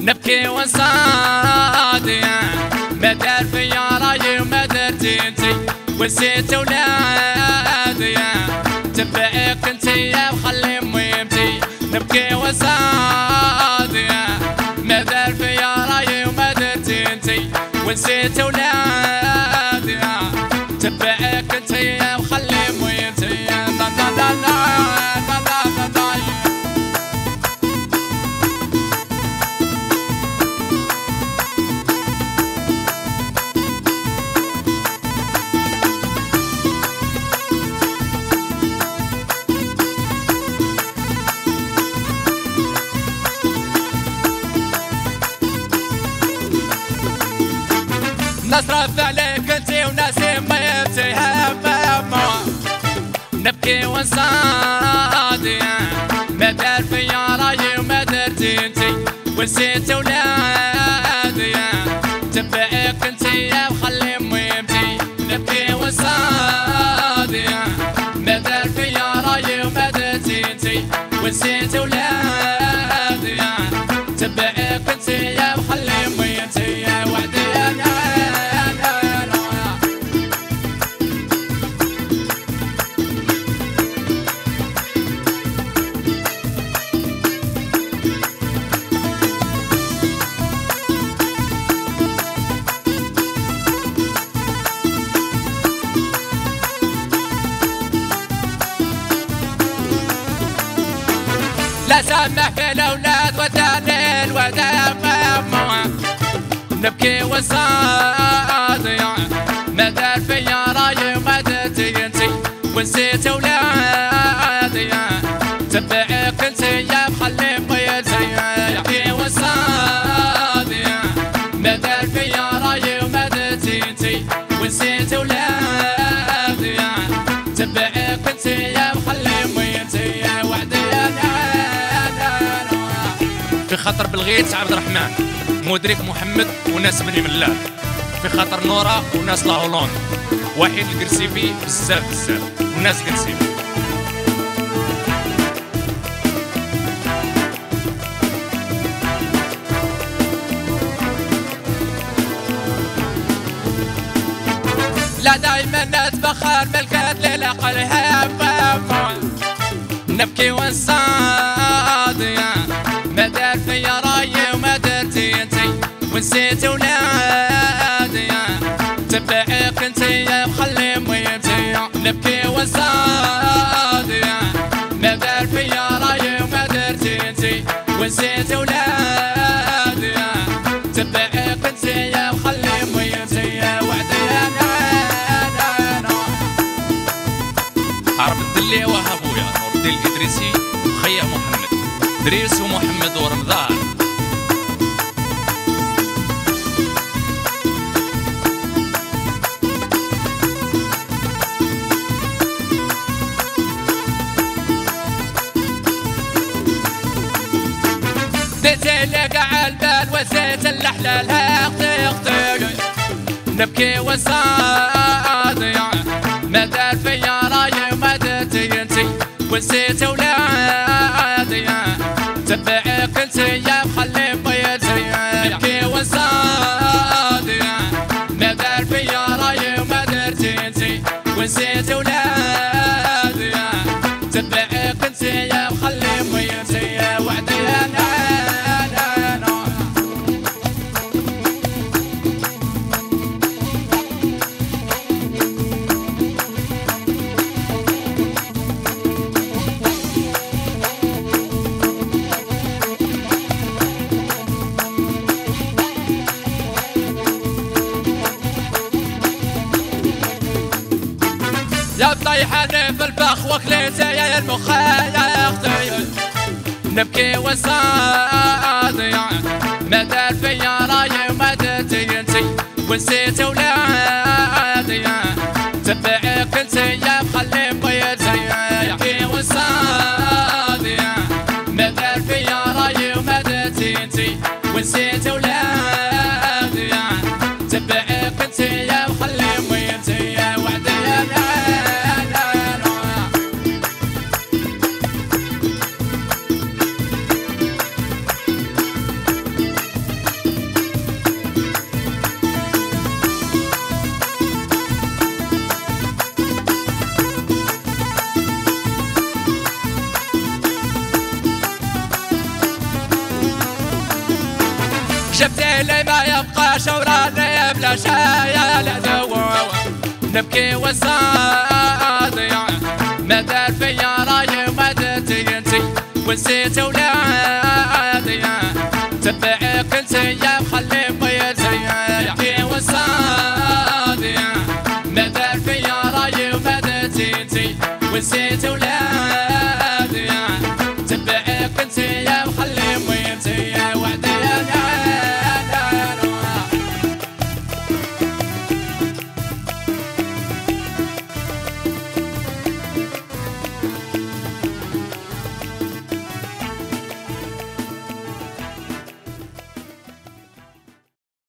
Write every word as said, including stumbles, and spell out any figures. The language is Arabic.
نبكي ونصادي ما دار فيا رايي وما درتي انتي ونسيت ولادي تبعك انتي وخلي مهمتي نبكي ونصادي ما دار فيا رايي وما درتي انتي ونسيت ولادي تبعك انتي وخلي مهمتي لا لا لا لا لا لا نصرف عليك انتي وناسي ميتي همامو نبكي ونصادي ما دار فيا رايي وما درتي انتي ونسيت ولادي تبعك انتي وخلي مهمتي نبكي ونصادي ما دار فيا رايي وما درتي انتي ونسيت ولادي تبعك انتي وخلي مهمتي وعدي لا سامح في الاولاد وثاني الوداع نبكي وصادي ما دار فيا رايي وما درتي انتي ونسيت ولادي تبعك انتي يا مخلي ميتي نبكي وصادي ما دار فيا رايي وما درتي انتي ونسيت ولادي تبعك انتي يا مخلي ميتي وعدي في خاطر بلغيت عبد الرحمن مدرك محمد وناس بني ملال في خاطر نورا وناس لا هولوند وحيد القرسيبي بزاف بزاف وناس قرسيبي لا دايما نتبخر ملكات للعقل هامامون نبكي ونصادي ما دار فيا رايي وما درتي انتي ونسيت ولادي تبعك انتي مخلي مهمتي نبكي ونصادي ما دار فيا رايي وما درتي انتي ونسيت ولادي تبعك انتي مخلي مهمتي وعدي انا انا عرب الدلي وهابويا نور الدين الادريسي خيه محمد دريس ومحمد ورمضان ديت لك عالبال وزيت الاحلال هاختي اختي نبكي وصادي ما دار فيا رايي وما درتي انتي ونسيت ولادي تبعك انتي يا مخلي ميتي نبكي وصادي ما دار فيا رايي وما درتي انتي ونسيت ولادي تبعك انتي يا مخلي ميتي وعدي انا يا طيحاني في الفخ وكليتي يا المخايا يا اختي نبكي وصادي ما دار فيا رايي وما درتي انتي ونسيت ولادي تبعك انتي يا مخلي ميتي نبكي وصادي ما دار فيا رايي وما درتي انتي ونسيت ولادي تبعك انتي يا مخلي ميتي وعدي انا جبتي لي ما يبقى شوراني بلا شاي العدو نبكي والصادي ما دار فيا راي وما درتي انتي ونسيت ولادي تبعك انتي يا مخلي بيتي نبكي والصادي ما دار فيا راي وما درتي انتي ونسيت ولادي تبعك انتي يا مخلي